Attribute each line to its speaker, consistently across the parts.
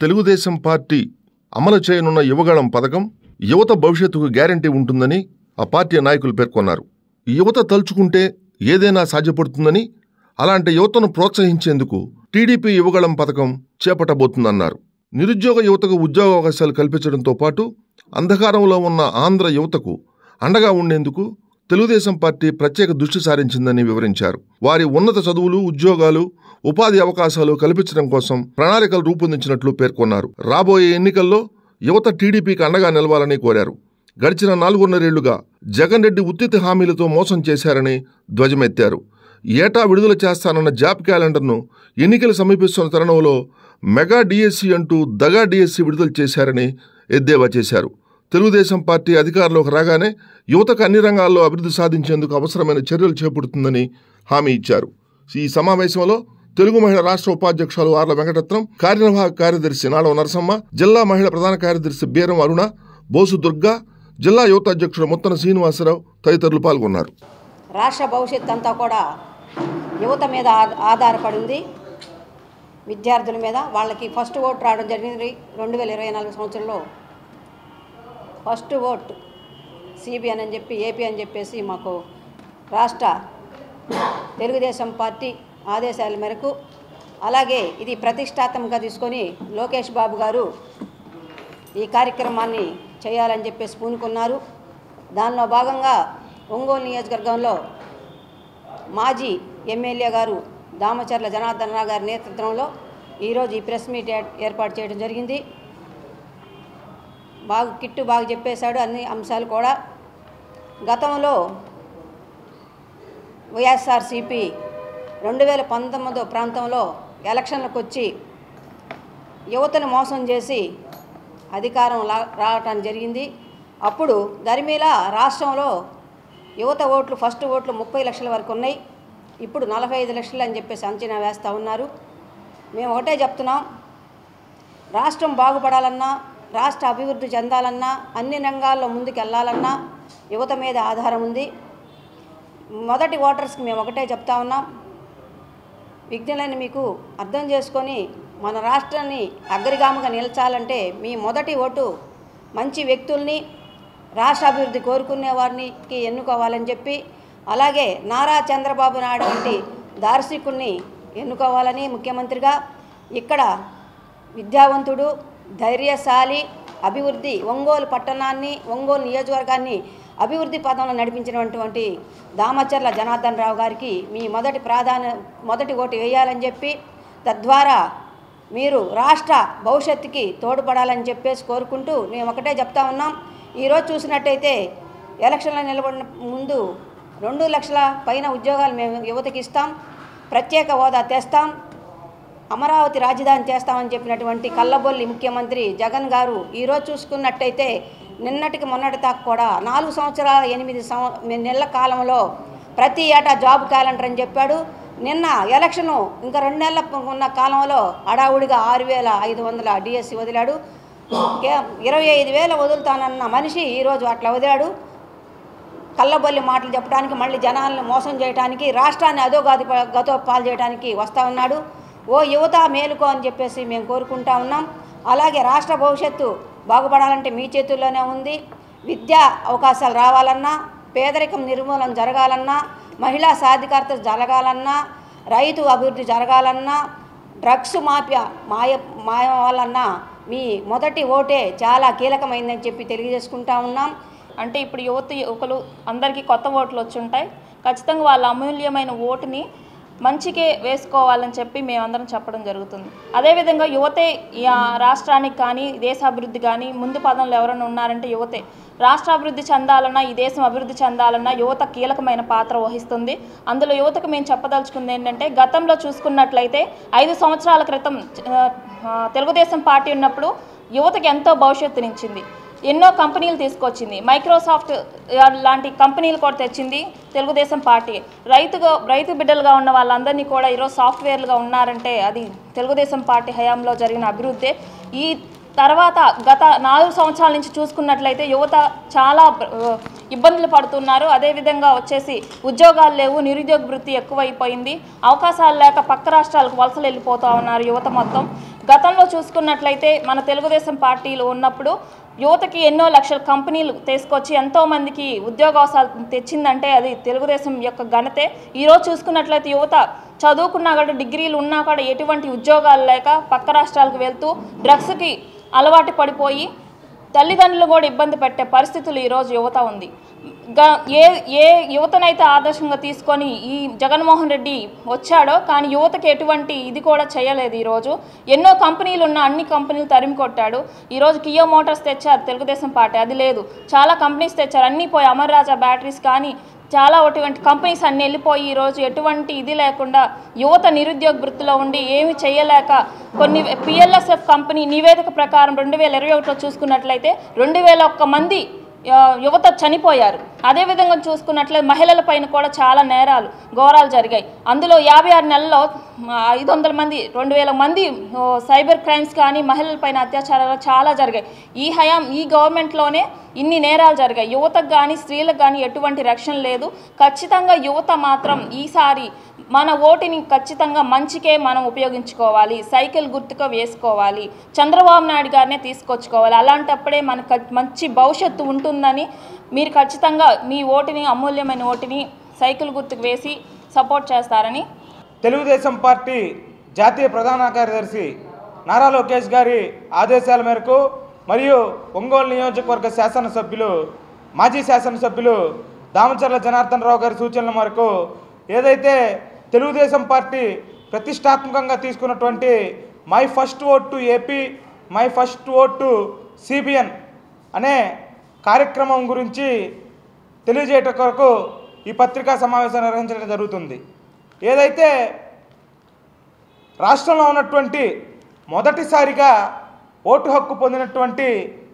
Speaker 1: Telugu Desam party అమలు చేయనున్న యువగళం పథకం యువత భవిష్యత్తుకు గ్యారంటీ ఉంటుందని ఆ పార్టీ నాయకులు పేర్కొన్నారు. యువత తలుచుకుంటే ఏదైనా సాధ్యపడుతుందని, అలాంటి యువతను ప్రోత్సహించేందుకు టీడీపీ యువగళం పథకం చేపట్టబోతుందన్నారు. నిరుద్యోగ యువతకు ఉద్యోగావకాశాలు కల్పించడంతో పాటు అంధకారంలో ఉన్న ఆంధ్ర యువతకు అండగా ఉండేందుకు తెలుగుదేశం పార్టీ ప్రత్యేక దృష్టి సారించిందని వివరించారు. వారి ఉన్నత చదువులు, ఉద్యోగాలు, ఉపాధి అవకాశాలు కల్పించడం కోసం ప్రణాళికలు రూపొందించినట్లు పేర్కొన్నారు. రాబోయే ఎన్నికల్లో యువత టీడీపీకి అండగా నిలవాలని కోరారు. గడిచిన 4.5 ఏళ్లుగా జగన్ రెడ్డి ఉత్తిత హామీలతో మోసం చేశారని ధ్వజమెత్తారు. ఏటా విడుదల చేస్తానన్న జాబ్ క్యాలెండర్ను ఎన్నికలు సమీపిస్తున్న తరుణంలో మెగా డిఎస్సి అంటూ దగా డిఎస్సి విడుదల చేశారని ఎద్దేవా చేశారు. తెలుగుదేశం పార్టీ అధికారంలోకి రాగానే యువతకు అన్ని రంగాల్లో అభివృద్ధి సాధించేందుకు అవసరమైన చర్యలు చేపడుతుందని హామీ ఇచ్చారు. ఈ సమావేశంలో తెలుగు మహిళా రాష్ట్ర ఉపాధ్యక్షులు ఆర్ల వెంకటరత్నం, కార్యనిర్వాహక కార్యదర్శి నాడవ నరసమ్మ, జిల్లా మహిళా ప్రధాన కార్యదర్శి బీరం అరుణ, బోసు దుర్గా, జిల్లా యువత అధ్యక్షుడు ముత్తన శ్రీనివాసరావు తదితరులు పాల్గొన్నారు.
Speaker 2: రాష్ట్ర భవిష్యత్తు అంతా కూడా యువత మీద ఆధారపడింది. విద్యార్థుల మీద వాళ్ళకి ఫస్ట్ ఓట్ రావడం జరిగింది. 2024 సంవత్సరంలో ఫస్ట్ ఓట్ సిబిఎన్ అని చెప్పి, ఏపీ అని చెప్పేసి మాకు రాష్ట్ర తెలుగుదేశం పార్టీ ఆదేశాల మేరకు, అలాగే ఇది ప్రతిష్టాత్మకంగా తీసుకొని లోకేష్ బాబు గారు ఈ కార్యక్రమాన్ని చేయాలని చెప్పేసి పూనుకున్నారు. దానిలో భాగంగా ఒంగోలు నియోజకవర్గంలో మాజీ ఎమ్మెల్యే గారు దామచర్ల జనార్దన్ రావు గారి నేతృత్వంలో ఈరోజు ఈ ప్రెస్ మీట్ ఏర్పాటు చేయడం జరిగింది. బాగా చెప్పేశాడు అన్ని అంశాలు కూడా. గతంలో వైఎస్ఆర్సీపీ 2019 ప్రాంతంలో ఎలక్షన్లకు వచ్చి యువతను మోసం చేసి అధికారం రావటానికి జరిగింది. అప్పుడు దరిమీల రాష్ట్రంలో యువత ఓట్లు, ఫస్ట్ ఓట్లు 30 లక్షల వరకు ఉన్నాయి. ఇప్పుడు 45 లక్షలు అని చెప్పేసి అంచనా వేస్తూ ఉన్నారు. మేము ఒకటే చెప్తున్నాం, రాష్ట్రం బాగుపడాలన్నా, రాష్ట్ర అభివృద్ధి చెందాలన్నా, అన్ని రంగాల్లో ముందుకు వెళ్ళాలన్నా యువత మీద ఆధారం ఉంది. మొదటి ఓటర్స్కి మేము ఒకటే చెప్తా ఉన్నాం, విజ్ఞులని మీకు అర్థం చేసుకొని మన రాష్ట్రాన్ని అగ్రగామిగా నిలచాలంటే మీ మొదటి ఓటు మంచి వ్యక్తుల్ని, రాష్ట్ర అభివృద్ధి కోరుకునే వారికి ఎన్నుకోవాలని చెప్పి, అలాగే నారా చంద్రబాబు నాయుడు వంటి దార్శనికుల్ని ఎన్నుకోవాలని ముఖ్యమంత్రిగా, ఇక్కడ విద్యావంతుడు, ధైర్యశాలి, అభివృద్ధి, ఒంగోలు పట్టణాన్ని, ఒంగోలు నియోజకవర్గాన్ని అభివృద్ధి పదంలో నడిపించినటువంటి దామచర్ల జనార్దన్ రావు గారికి మీ మొదటి ఓటు వేయాలని చెప్పి, తద్వారా మీరు రాష్ట్ర భవిష్యత్తుకి తోడ్పడాలని చెప్పేసి కోరుకుంటూ మేము ఒకటే చెప్తా ఉన్నాం. ఈరోజు చూసినట్టయితే ఎలక్షన్లో నిలబడిన ముందు 2 లక్షల పైన ఉద్యోగాలు మేము యువతకి ఇస్తాం, ప్రత్యేక హోదా తెస్తాం, అమరావతి రాజధాని చేస్తామని చెప్పినటువంటి కల్లబొల్లి ముఖ్యమంత్రి జగన్ గారు ఈరోజు చూసుకున్నట్టయితే నిన్నటికి మొన్నటి దాకా కూడా 4 సంవత్సరాల 8 నెలల కాలంలో ప్రతి ఏటా జాబ్ క్యాలెండర్ అని చెప్పాడు. నిన్న ఎలక్షను ఇంకా 2 నెలల ఉన్న కాలంలో హడావుడిగా 6,500 డిఎస్సి వదిలాడు. 25,000 వదులుతానన్న మనిషి ఈరోజు అట్లా వదిలాడు. కల్లబొల్లి మాటలు చెప్పడానికి, మళ్ళీ జనాలను మోసం చేయడానికి, రాష్ట్రాన్ని గతో పాలు చేయడానికి వస్తూ ఉన్నాడు. ఓ యువత మేలుకో అని చెప్పేసి మేము కోరుకుంటా ఉన్నాం. అలాగే రాష్ట్ర భవిష్యత్తు బాగుపడాలంటే మీ చేతుల్లోనే ఉంది. విద్యా అవకాశాలు రావాలన్నా, పేదరికం నిర్మూలన జరగాలన్నా, మహిళా సాధికారత జరగాలన్నా, రైతు అభివృద్ధి జరగాలన్నా, డ్రగ్స్ మాఫియా మాయవాలన్నా మీ మొదటి ఓటే చాలా కీలకమైందని చెప్పి తెలియజేసుకుంటా ఉన్నాం.
Speaker 3: అంటే ఇప్పుడు యువకులు అందరికీ కొత్త ఓట్లు వచ్చి ఉంటాయి. ఖచ్చితంగా వాళ్ళ అమూల్యమైన ఓటుని మంచికే వేసుకోవాలని చెప్పి మేమందరం చెప్పడం జరుగుతుంది. అదేవిధంగా యువతే ఈ రాష్ట్రానికి కానీ దేశాభివృద్ధి కానీ ముందు పదంలో ఎవరైనా ఉన్నారంటే యువతే. రాష్ట్ర అభివృద్ధి చెందాలన్నా, ఈ దేశం అభివృద్ధి చెందాలన్నా యువత కీలకమైన పాత్ర వహిస్తుంది. అందులో యువతకు మేము చెప్పదలుచుకుంది ఏంటంటే, గతంలో చూసుకున్నట్లయితే 5 సంవత్సరాల క్రితం తెలుగుదేశం పార్టీ ఉన్నప్పుడు యువతకు ఎంతో భవిష్యత్తునిచ్చింది. ఎన్నో కంపెనీలు తీసుకొచ్చింది. మైక్రోసాఫ్ట్ లాంటి కంపెనీలు కూడా తెచ్చింది తెలుగుదేశం పార్టీ. రైతు బిడ్డలుగా ఉన్న వాళ్ళందరినీ కూడా ఈరోజు సాఫ్ట్వేర్లుగా ఉన్నారంటే అది తెలుగుదేశం పార్టీ హయాంలో జరిగిన అభివృద్ధి. ఈ తర్వాత గత 4 సంవత్సరాల నుంచి చూసుకున్నట్లయితే యువత చాలా ఇబ్బందులు పడుతున్నారు. అదేవిధంగా వచ్చేసి ఉద్యోగాలు లేవు, నిరుద్యోగ వృత్తి ఎక్కువైపోయింది, అవకాశాలు లేక పక్క రాష్ట్రాలకు వలసలు వెళ్ళిపోతూ ఉన్నారు యువత మొత్తం. గతంలో చూసుకున్నట్లయితే మన తెలుగుదేశం పార్టీలో ఉన్నప్పుడు యువతకి ఎన్నో లక్షల కంపెనీలు తీసుకొచ్చి ఎంతోమందికి ఉద్యోగావకాశాలు తెచ్చిందంటే అది తెలుగుదేశం యొక్క ఘనతే. ఈరోజు చూసుకున్నట్లయితే యువత చదువుకున్నా కూడా డిగ్రీలు ఉన్నా కూడా ఎటువంటి ఉద్యోగాలు లేక పక్క రాష్ట్రాలకు వెళ్తూ డ్రగ్స్కి అలవాటు పడిపోయి తల్లిదండ్రులు కూడా ఇబ్బంది పెట్టే పరిస్థితులు ఈరోజు యువత ఉంది. ఏ యువతనైతే ఆదర్శంగా తీసుకొని ఈ జగన్మోహన్ రెడ్డి వచ్చాడో కానీ యువతకి ఎటువంటి ఇది కూడా చేయలేదు. ఈరోజు ఎన్నో కంపెనీలు ఉన్న అన్ని కంపెనీలు తరిమి కొట్టాడు. ఈరోజు కియా మోటార్స్ తెచ్చారు తెలుగుదేశం పార్టీ, అది లేదు. చాలా కంపెనీస్ తెచ్చారు, అన్నీ పోయి అమర్ రాజా బ్యాటరీస్ కానీ చాలా అటువంటి కంపెనీస్ అన్నీ వెళ్ళిపోయి ఈరోజు ఎటువంటి ఇది లేకుండా యువత నిరుద్యోగ వృత్తిలో ఉండి ఏమి చేయలేక కొన్ని పిఎల్ఎస్ఎఫ్ కంపెనీ నివేదిక ప్రకారం 2021లో చూసుకున్నట్లయితే 2001 మంది యువత చనిపోయారు. అదేవిధంగా చూసుకున్నట్లయితే మహిళల పైన కూడా చాలా నేరాలు ఘోరాలు జరిగాయి. అందులో 56 నెలల్లో 500 మంది 2000 మంది సైబర్ క్రైమ్స్ కానీ మహిళలపైన అత్యాచారాలు చాలా జరిగాయి. ఈ గవర్నమెంట్లోనే ఇన్ని నేరాలు జరిగాయి. యువతకు కానీ స్త్రీలకు కానీ ఎటువంటి రక్షణ లేదు. ఖచ్చితంగా యువత మాత్రం ఈసారి మన ఓటుని ఖచ్చితంగా మంచికే మనం ఉపయోగించుకోవాలి, సైకిల్ గుర్తుగా వేసుకోవాలి, చంద్రబాబు నాయుడు గారినే తీసుకొచ్చుకోవాలి. అలాంటప్పుడే మనకు మంచి భవిష్యత్తు ఉంటుందని మీరు ఖచ్చితంగా మీ ఓటుని అమూల్యమైన ఓటుని సైకిల్ గుర్తుకు వేసి సపోర్ట్ చేస్తారని
Speaker 4: తెలుగుదేశం పార్టీ జాతీయ ప్రధాన కార్యదర్శి నారా లోకేష్ గారి ఆదేశాల మేరకు మరియు ఒంగోలు నియోజకవర్గ శాసనసభ్యులు మాజీ శాసనసభ్యులు దామచర్ల జనార్దన్ రావు గారి సూచనల మేరకు ఏదైతే తెలుగుదేశం పార్టీ ప్రతిష్టాత్మకంగా తీసుకున్నటువంటి my first vote to AP, my first vote to CBN అనే కార్యక్రమం గురించి తెలియజేయట కొరకు ఈ పత్రికా సమావేశం నిర్వహించడం జరుగుతుంది. ఏదైతే రాష్ట్రంలో ఉన్నటువంటి మొదటిసారిగా ఓటు హక్కు పొందినటువంటి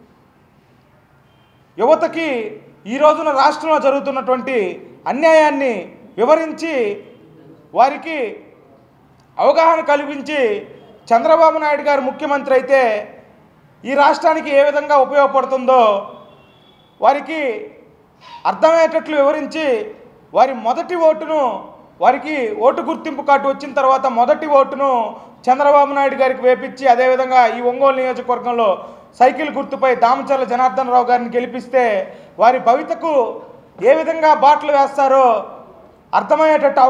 Speaker 4: యువతకి ఈ రోజున రాష్ట్రంలో జరుగుతున్నటువంటి అన్యాయాన్ని వివరించి వారికి అవగాహన కల్పించి చంద్రబాబు నాయుడు గారు ముఖ్యమంత్రి అయితే ఈ రాష్ట్రానికి ఏ విధంగా ఉపయోగపడుతుందో వారికి అర్థమయ్యేటట్లు వివరించి వారి మొదటి ఓటును, వారికి ఓటు గుర్తింపు కార్డు వచ్చిన తర్వాత మొదటి ఓటును చంద్రబాబు నాయుడు గారికి వేపించి అదేవిధంగా ఈ ఒంగోలు నియోజకవర్గంలో సైకిల్ గుర్తుపై దామచర్ల జనార్దన్ రావు గారిని గెలిపిస్తే వారి భవితకు ఏ విధంగా బాటలు వేస్తారో అర్థమయ్యేటట్టు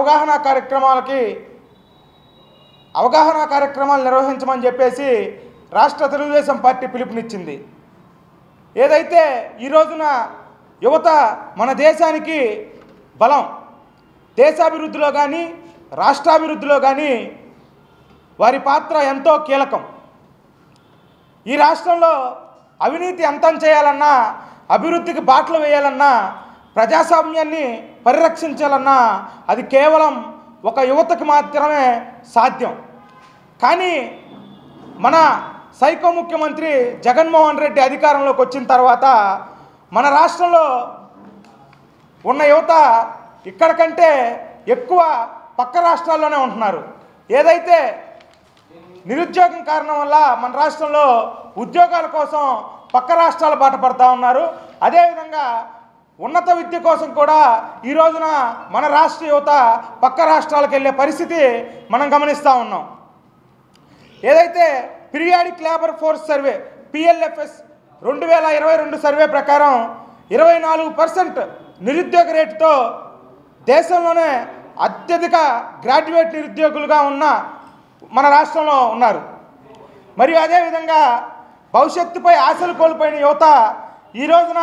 Speaker 4: అవగాహన కార్యక్రమాలు నిర్వహించమని చెప్పేసి రాష్ట్ర తెలుగుదేశం పార్టీ పిలుపునిచ్చింది. ఏదైతే ఈ రోజున యువత మన దేశానికి బలం, దేశాభివృద్ధిలో కానీ రాష్ట్రాభివృద్ధిలో కానీ వారి పాత్ర ఎంతో కీలకం. ఈ రాష్ట్రంలో అవినీతి అంతం చేయాలన్నా, అభివృద్ధికి బాటలు వేయాలన్నా, ప్రజాస్వామ్యాన్ని పరిరక్షించాలన్నా అది కేవలం ఒక యువతకు మాత్రమే సాధ్యం. కానీ మన సైకో ముఖ్యమంత్రి జగన్మోహన్ రెడ్డి అధికారంలోకి వచ్చిన తర్వాత మన రాష్ట్రంలో ఉన్న యువత ఇక్కడ కంటే ఎక్కువ పక్క రాష్ట్రాల్లోనే ఉంటున్నారు. ఏదైతే నిరుద్యోగం కారణం వల్ల మన రాష్ట్రంలో ఉద్యోగాల కోసం పక్క రాష్ట్రాల బాట పడతా ఉన్నారు. అదేవిధంగా ఉన్నత విద్య కోసం కూడా ఈ రోజున మన రాష్ట్ర యువత పక్క రాష్ట్రాలకు వెళ్ళే పరిస్థితి మనం గమనిస్తూ ఉన్నాం. ఏదైతే periodic labour force survey PLFS 2022 survey ప్రకారం 24% నిరుద్యోగ రేటుతో దేశంలోనే అత్యధిక గ్రాడ్యుయేట్ నిరుద్యోగులుగా ఉన్న మన రాష్ట్రంలో ఉన్నారు. మరియు అదేవిధంగా భవిష్యత్తుపై ఆశలు కోల్పోయిన యువత ఈ రోజున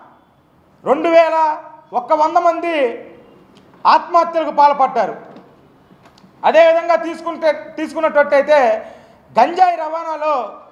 Speaker 4: 2100 మంది ఆత్మహత్యలకు పాల్పడ్డారు. అదేవిధంగా తీసుకున్నట్టయితే గంజాయి రవాణాలో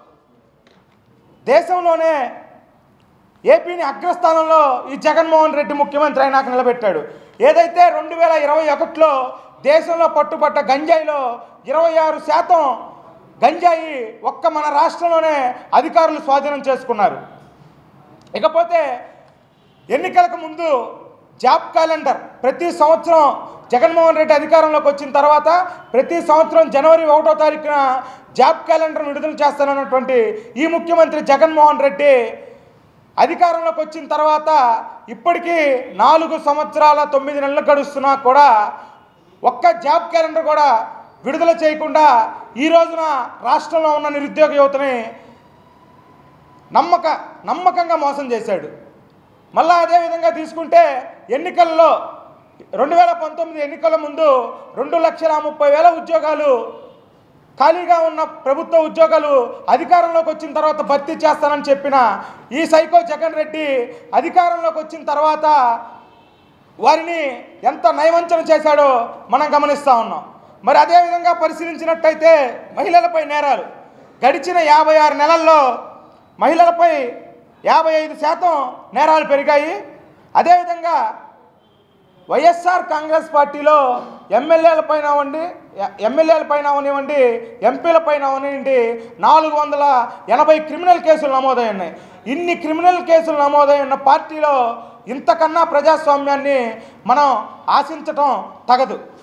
Speaker 4: దేశంలోనే ఏపీని అగ్రస్థానంలో ఈ జగన్మోహన్ రెడ్డి ముఖ్యమంత్రి అయినాక నిలబెట్టాడు. ఏదైతే 2021లో దేశంలో పట్టుబడ్డ గంజాయిలో 26% గంజాయి ఒక్క మన రాష్ట్రంలోనే అధికారులు స్వాధీనం చేసుకున్నారు. ఇకపోతే ఎన్నికలకు ముందు జాబ్ క్యాలెండర్ ప్రతి సంవత్సరం జగన్మోహన్ రెడ్డి అధికారంలోకి వచ్చిన తర్వాత ప్రతి సంవత్సరం జనవరి 1వ తారీఖున జాబ్ క్యాలెండర్ విడుదల చేస్తానన్నటువంటి ఈ ముఖ్యమంత్రి జగన్మోహన్ రెడ్డి అధికారంలోకి వచ్చిన తర్వాత ఇప్పటికీ 4 సంవత్సరాల 9 నెలలు గడుస్తున్నా కూడా ఒక్క జాబ్ క్యాలెండర్ కూడా విడుదల చేయకుండా ఈ రోజున రాష్ట్రంలో ఉన్న నిరుద్యోగ యువతని నమ్మకంగా మోసం చేశాడు. మళ్ళా అదేవిధంగా తీసుకుంటే ఎన్నికల్లో 2019 ఎన్నికల ముందు 2,30,000 ఉద్యోగాలు ఖాళీగా ఉన్న ప్రభుత్వ ఉద్యోగాలు అధికారంలోకి వచ్చిన తర్వాత భర్తీ చేస్తానని చెప్పిన ఈ సైకో జగన్ రెడ్డి అధికారంలోకి వచ్చిన తర్వాత వారిని ఎంత నయవంచన చేశాడో మనం గమనిస్తూ ఉన్నాం. మరి అదేవిధంగా పరిశీలించినట్టయితే మహిళలపై నేరాలు గడిచిన 56 నెలల్లో మహిళలపై 55% నేరాలు పెరిగాయి. అదేవిధంగా వైఎస్ఆర్ కాంగ్రెస్ పార్టీలో ఎమ్మెల్యేలపైన అవనివ్వండి, ఎంపీలపైన అవనివ్వండి 480 క్రిమినల్ కేసులు నమోదై ఉన్నాయి. ఇన్ని క్రిమినల్ కేసులు నమోదై ఉన్న పార్టీలో ఇంతకన్నా ప్రజాస్వామ్యాన్ని మనం ఆశించటం తగదు.